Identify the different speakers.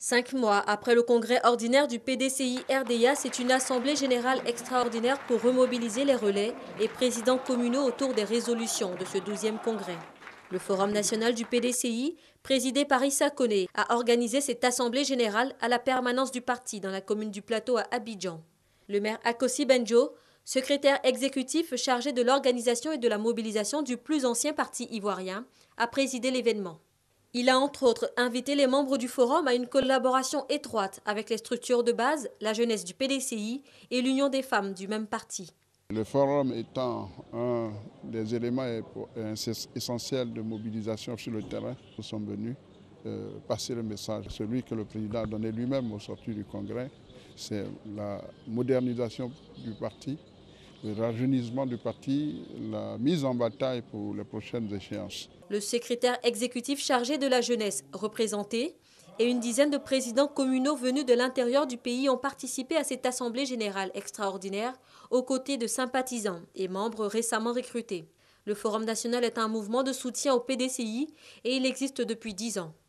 Speaker 1: 5 mois après le congrès ordinaire du PDCI-RDA, c'est une assemblée générale extraordinaire pour remobiliser les relais et présidents communaux autour des résolutions de ce 12e congrès. Le Forum national du PDCI, présidé par Issa Koné, a organisé cette assemblée générale à la permanence du parti dans la commune du Plateau à Abidjan. Le maire Akossi Benjo, secrétaire exécutif chargé de l'organisation et de la mobilisation du plus ancien parti ivoirien, a présidé l'événement. Il a entre autres invité les membres du forum à une collaboration étroite avec les structures de base, la jeunesse du PDCI et l'Union des femmes du même parti.
Speaker 2: Le forum étant un des éléments essentiels de mobilisation sur le terrain, nous sommes venus passer le message, celui que le président a donné lui-même au sortir du congrès, c'est la modernisation du parti, le rajeunissement du parti, la mise en bataille pour les prochaines échéances.
Speaker 1: Le secrétaire exécutif chargé de la jeunesse représenté et une dizaine de présidents communaux venus de l'intérieur du pays ont participé à cette assemblée générale extraordinaire aux côtés de sympathisants et membres récemment recrutés. Le Forum national est un mouvement de soutien au PDCI et il existe depuis 10 ans.